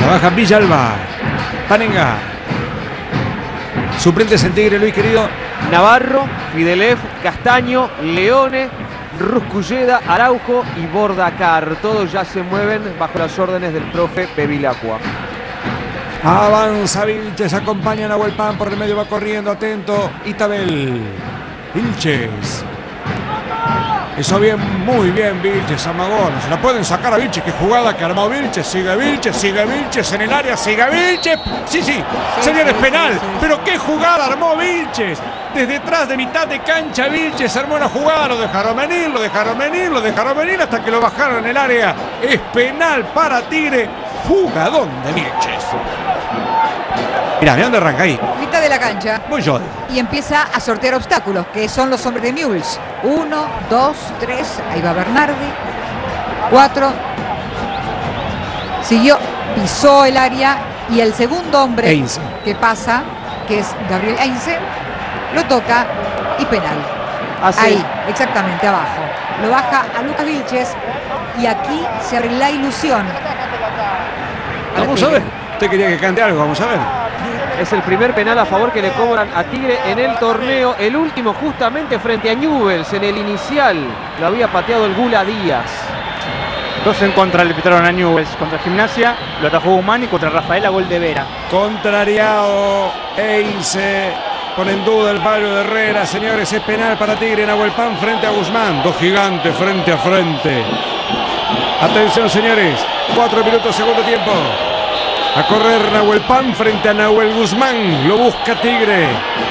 La baja Villalba. Panenga. Suplentes en Tigre, Luis querido. Navarro, Fidelev, Castaño, Leone, Rusculleda, Araujo y Bordacar. Todos ya se mueven bajo las órdenes del profe Bevilacqua. Avanza Vilches, acompaña a Nahuel Pan, por el medio va corriendo, atento Itabel. Vilches. Hizo bien, muy bien Vilches, amagó. No se la pueden sacar a Vilches, qué jugada que armó Vilches. Sigue Vilches en el área, sigue Vilches. Sí, señores, penal. Pero qué jugada armó Vilches. Desde atrás de mitad de cancha Vilches armó una jugada, lo dejaron venir hasta que lo bajaron en el área. Es penal para Tigre. Jugadón de Vilches. Mirá dónde arranca ahí. Mitad de la cancha. Voy yo. Y empieza a sortear obstáculos, que son los hombres de Newell's. 1, 2, 3. Ahí va Bernardi. 4. Siguió, pisó el área. Y el segundo hombre Heinze, que pasa, que es Gabriel Heinze, lo toca y penal. Ahí, exactamente, abajo. Lo baja a Lucas Vilches. Y aquí se abre la ilusión. Vamos a ver. Usted quería que cante algo, vamos a ver. Es el primer penal a favor que le cobran a Tigre en el torneo. El último justamente frente a Newell's. En el inicial lo había pateado el Gula Díaz. 2 en contra le pitaron a Newell's. Contra Gimnasia lo atajó Guzmán y contra Rafaela gol de Vera. Contrariado Heinze. Pone en duda el palo de Herrera. Señores, es penal para Tigre. Nahuel Pan frente a Guzmán. Dos gigantes frente a frente. Atención, señores. 4 minutos, segundo tiempo. A correr Nahuel Pan frente a Nahuel Guzmán. Lo busca Tigre.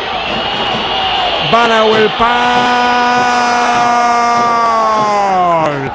Va Nahuel Pan.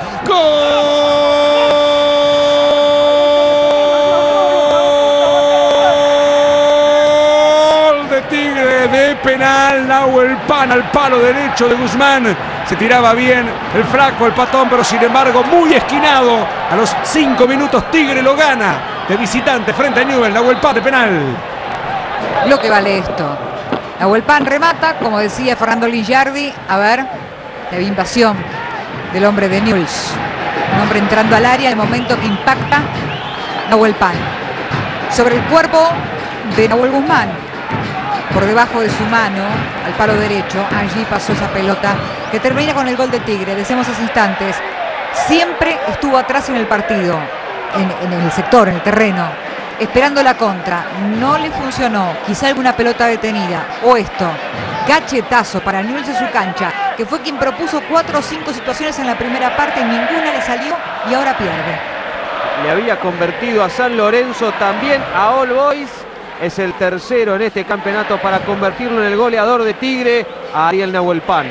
¡Gol de Tigre! De penal. Nahuel Pan al palo derecho de Guzmán. Se tiraba bien el flaco, el patón, pero sin embargo muy esquinado. A los 5 minutos Tigre lo gana. De visitante frente a Newell's. Nahuel Pan de penal. Lo que vale esto. Nahuel Pan remata, como decía Fernando Lillardi. A ver, la invasión del hombre de Newell's. Un hombre entrando al área, el momento que impacta Nahuel Pan. Sobre el cuerpo de Nahuel Guzmán. Por debajo de su mano, al palo derecho. Allí pasó esa pelota que termina con el gol de Tigre. Decíamos hace instantes, siempre estuvo atrás en el partido. En el sector, en el terreno, esperando la contra. No le funcionó, quizá alguna pelota detenida o esto, gachetazo para Newell's en su cancha, que fue quien propuso 4 o 5 situaciones en la primera parte y ninguna le salió y ahora pierde. Le había convertido a San Lorenzo, también a All Boys. Es el tercero en este campeonato para convertirlo en el goleador de Tigre, a Ariel Nahuel Pan.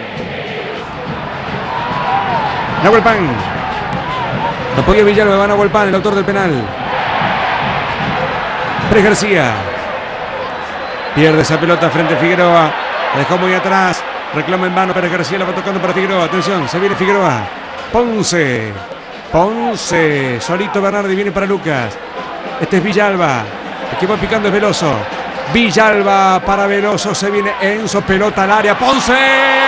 Nahuel Pan. Lo podía Villalba, va Nahuel Pan, el autor del penal. Pérez García. Pierde esa pelota frente a Figueroa. La dejó muy atrás. Reclama en mano Pérez García, la va tocando para Figueroa. Atención, se viene Figueroa. Ponce. Solito Bernardi viene para Lucas. Este es Villalba. El que va picando es Veloso. Villalba para Veloso. Se viene Enzo. Pelota al área. Ponce.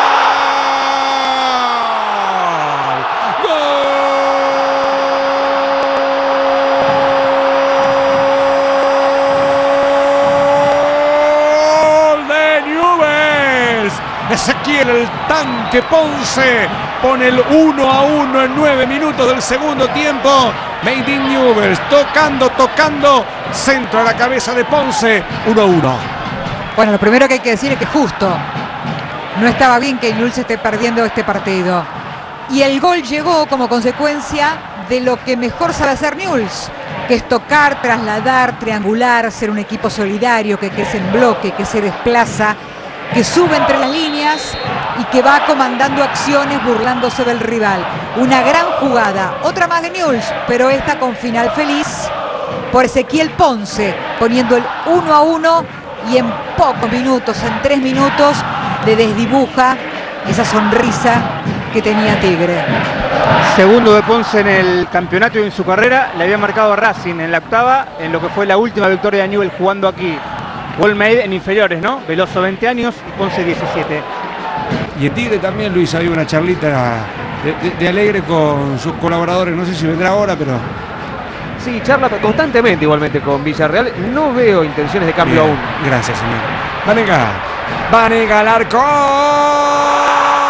Ezequiel el tanque Ponce pone el 1-1 en 9 minutos del segundo tiempo. Made in Newell's, tocando, centro a la cabeza de Ponce, 1-1. Bueno, lo primero que hay que decir es que justo no estaba bien que Newell's esté perdiendo este partido. Y el gol llegó como consecuencia de lo que mejor sabe hacer Newell's, que es tocar, trasladar, triangular, ser un equipo solidario, que crece en bloque, que se desplaza, que sube entre las líneas y que va comandando acciones burlándose del rival. Una gran jugada, otra más de Newell's, pero esta con final feliz por Ezequiel Ponce, poniendo el 1-1 y en pocos minutos, en 3 minutos, le desdibuja esa sonrisa que tenía Tigre. Segundo de Ponce en el campeonato y en su carrera. Le había marcado a Racing en la octava, en lo que fue la última victoria de Newell's jugando aquí. Gol made en inferiores, ¿no? Veloso 20 años y Ponce 17. Y en Tigre también, Luis, hay una charlita de Alegre con sus colaboradores. No sé si vendrá ahora, pero Sí, charla constantemente igualmente con Villarreal. No veo intenciones de cambio Bien, aún. gracias, señor. Vanega. Vanega al arco.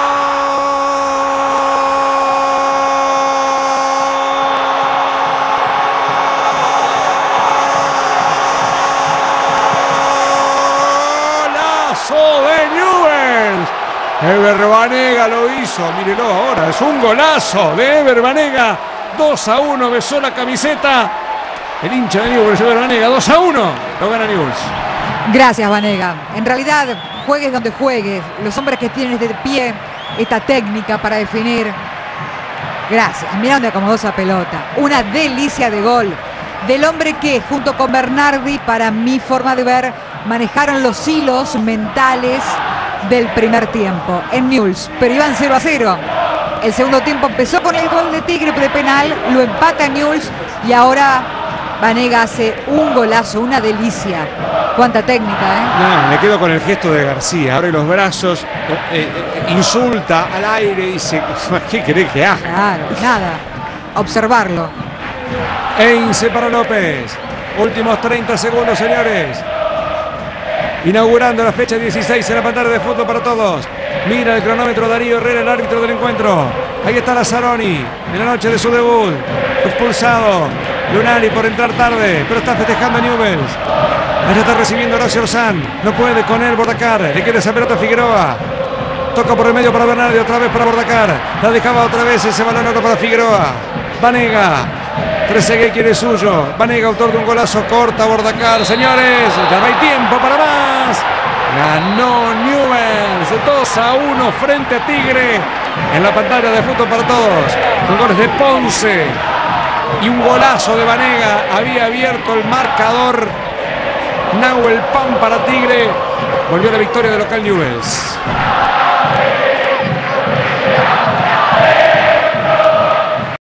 Ever Banega lo hizo, mírelo ahora, es un golazo de Ever Banega. 2-1, besó la camiseta el hincha de Newell's, Ever Banega. 2-1, lo gana Newell's. Gracias, Banega. En realidad, juegues donde juegues, los hombres que tienen de pie esta técnica para definir. Gracias, mirá dónde acomodó esa pelota. Una delicia de gol del hombre que, junto con Bernardi, para mi forma de ver, manejaron los hilos mentales del primer tiempo en Newell's, pero iban 0-0. El segundo tiempo empezó con el gol de Tigre de penal, lo empata Newell's y ahora Banega hace un golazo, una delicia. Cuánta técnica, ¿eh? No, me quedo con el gesto de García, abre los brazos, insulta al aire y dice, ¿qué querés que haga? Claro, nada, observarlo. Heinze para López, últimos 30 segundos, señores. Inaugurando la fecha 16 en la pantalla de Fútbol para Todos. Mira el cronómetro Darío Herrera, el árbitro del encuentro. Ahí está Lazzaroni en la noche de su debut. Expulsado Lunari por entrar tarde, pero está festejando Newell's. Allá está recibiendo Horacio Orsán. No puede con él Bordacar. Le quiere esa pelota a Figueroa. Toca por el medio para Bernardi, otra vez para Bordacar. La dejaba otra vez ese balón ahora para Figueroa. Vanega. Trezeguet quiere suyo. Vanega, autor de un golazo, corta Bordacar. Señores, ya no hay tiempo para más. Ganó Newell's 2-1 frente a Tigre en la pantalla de Fútbol para Todos. Con goles de Ponce y un golazo de Vanega. Había abierto el marcador. Nahuel Pan para Tigre. Volvió la victoria de local Newell's.